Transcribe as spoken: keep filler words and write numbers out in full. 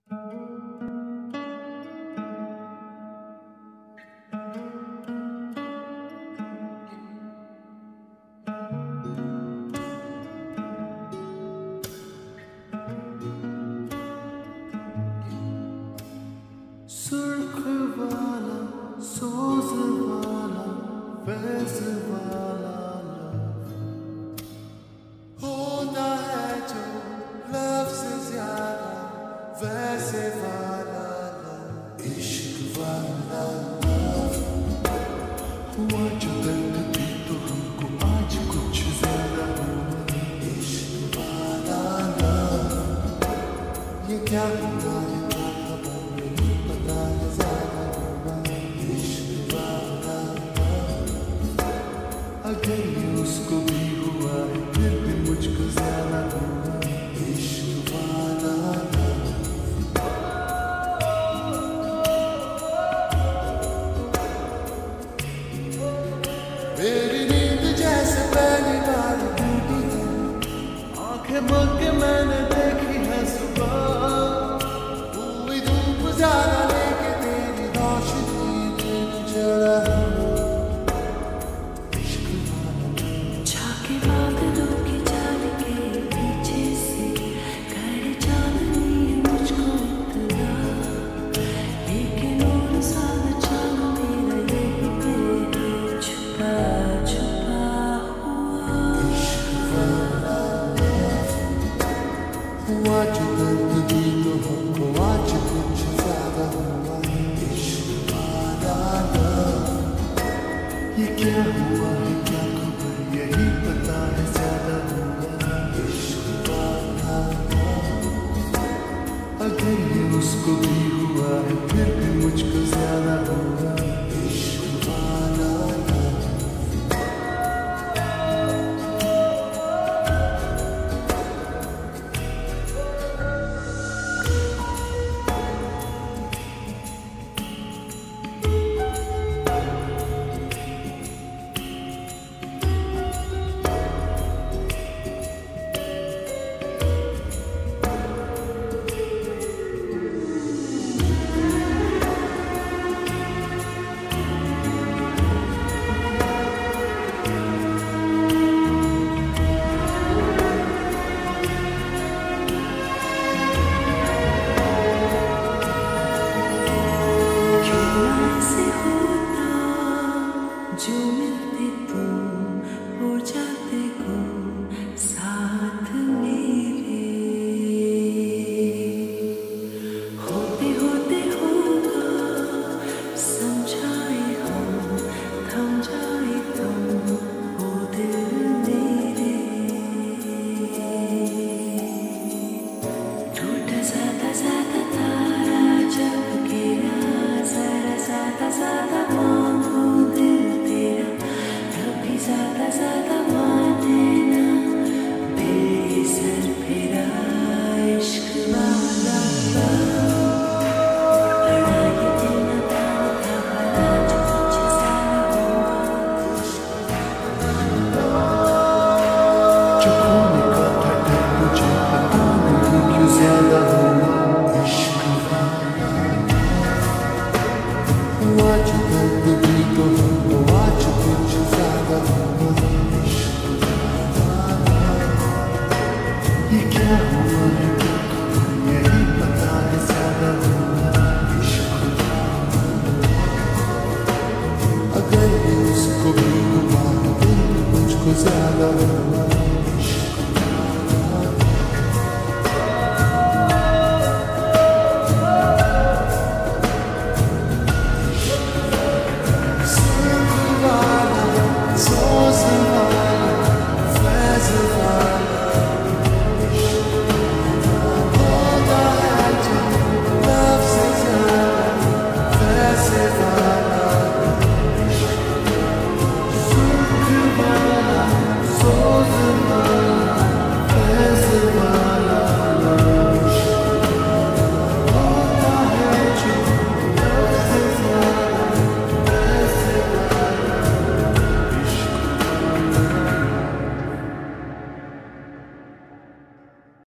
सुर्ख वाला, सोज वाला, फैज वाला लव होता है जो लव से ज्यादा वैसे वाला लव, इश्क वाला लव हुआ जो दर्द भी तो हमको आज कुछ ज्यादा हुआ, इश्क वाला लव ये क्या हुआ है अगर ये उसको भी हुआ है फिर भी मुझको ज्यादा हुआ, इश्क वाला मेरी नींद जैसे पहली बार टूटी है, आंखें मूंद के मैंने देखी है सुबह, हुई धूप ज्यादा लेके तेरी रोशनी दिन जला हुआ जो दर्द भी तो हमको आज कुछ ज्यादा हुआ, इश्क वाला लव ये क्या हुआ है क्या खबर यही पता है ज्यादा हुआ, इश्क वाला लव अगर ये उसको भी हुआ है फिर भी मुझको ज्यादा हुआ, इश्क वाला जो मिलते तुम हो जाते गुम साथ मेरे, होते होते होगा समझाए हम थम जाए तुम हो दिल मेरे, टूटा ज्यादा ज्यादा तारा जब गिरा जरा ज्यादा ज्यादा मांगो दिल ज्यादा ज्यादा माने ना बेसर फिरा, इश्क वाला बड़ा ये दिल न ताने था भला जो कुछ ज्यादा हुआ, जो खोने का था डर मुझे पता नहीं क्यों ज्यादा हुआ, इश्क वाला हुआ जो दर्द भी तो हमको आज कुछ ज्यादा हुआ, इश्क वाला ये क्या